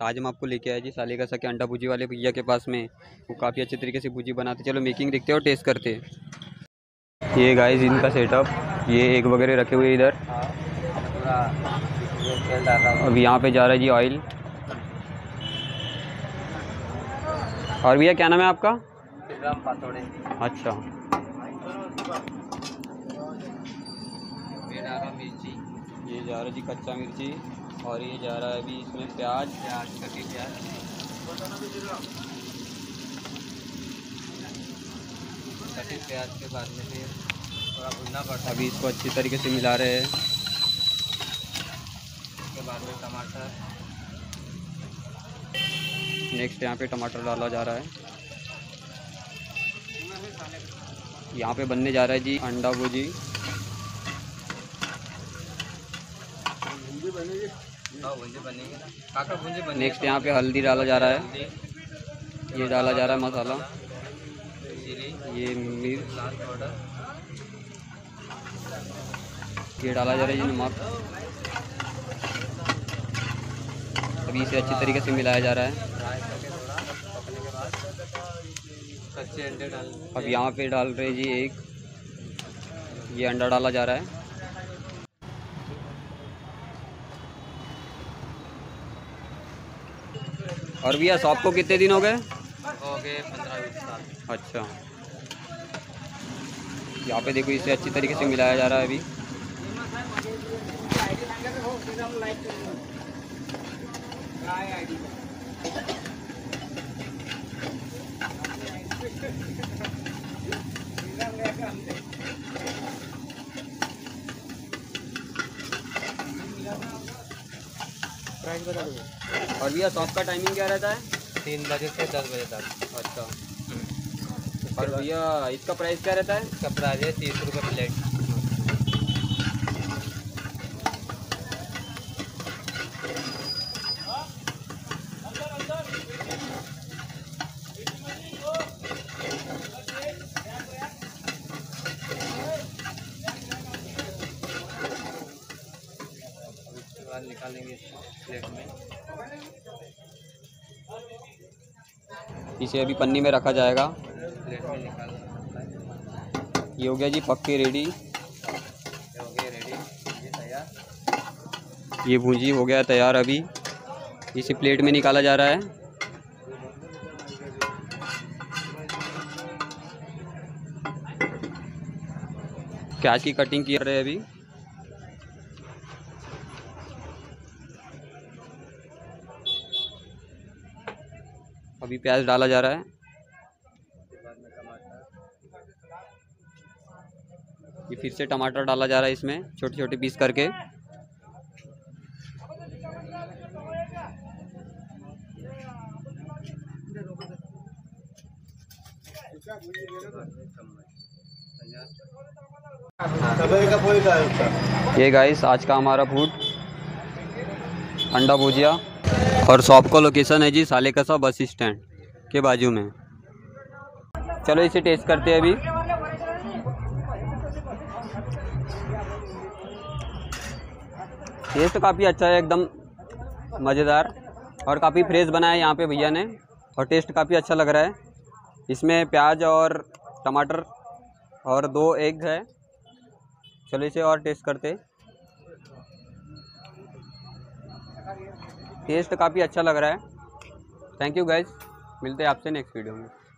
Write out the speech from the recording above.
आज हम आपको लेके आए जी सालेकसा के अंडा भुजी वाले भैया के पास में। वो काफ़ी अच्छे तरीके से भुजी बनाते। चलो मेकिंग देखते हैं और टेस्ट करते हैं। ये गाइस इनका सेटअप, ये एग वगैरह रखे हुए इधर। अब यहाँ पे जा रहा है जी ऑयल। और भैया क्या नाम है आपका? अच्छा। ये जा रहा है जी कच्चा मिर्ची, और ये जा रहा है अभी इसमें प्याज कटी प्याज। कटी प्याज के बाद में फिर थोड़ा भुनना पड़ता है। अभी इसको अच्छी तरीके से मिला रहे हैं। उसके बाद में टमाटर, नेक्स्ट यहाँ पे टमाटर डाला जा रहा है। यहाँ पे बनने जा रहा है जी अंडा भुजी। नेक्स्ट यहाँ पे हल्दी डाला जा रहा है, ये डाला जा रहा है मसाला, ये मिर्च, ये डाला जा रहा है जी नमक। अभी इसे अच्छी तरीके से मिलाया जा रहा है। अब यहाँ पे डाल रहे जी एक, ये अंडा डाला जा रहा है। और भैया शॉप को कितने दिन हो गए? 15-20 साल। अच्छा। यहाँ पे देखो इसे अच्छी तरीके से मिलाया जा रहा है अभी। और भैया शॉप का टाइमिंग क्या रहता है? 3 बजे से 10 बजे तक। अच्छा। और भैया इसका प्राइस क्या रहता है? इसका प्राइस है 30 रुपये प्लेट। निकालेंगे प्लेट में, इसे अभी पन्नी में रखा जाएगा। प्लेट में निकाल। ये हो गया जी पक्के रेडी, हो गया रेडी, ये तैयार। ये भुंजी हो गया तैयार। अभी इसे प्लेट में निकाला जा रहा है। प्याज की कटिंग कर रहे हैं अभी। अभी प्याज डाला जा रहा है। ये फिर से टमाटर डाला जा रहा है इसमें छोटे छोटे पीस करके। ये गाइस आज का हमारा फूड अंडा भुजिया। और शॉप का लोकेशन है जी सालेकसा बस स्टैंड के बाजू में। चलो इसे टेस्ट करते हैं अभी। टेस्ट काफ़ी अच्छा है, एकदम मज़ेदार और काफ़ी फ्रेश बनाया है यहाँ पे भैया ने। और टेस्ट काफ़ी अच्छा लग रहा है। इसमें प्याज और टमाटर और 2 एग है। चलो इसे और टेस्ट करते। टेस्ट काफ़ी अच्छा लग रहा है। थैंक यू गाइस, मिलते हैं आपसे नेक्स्ट वीडियो में।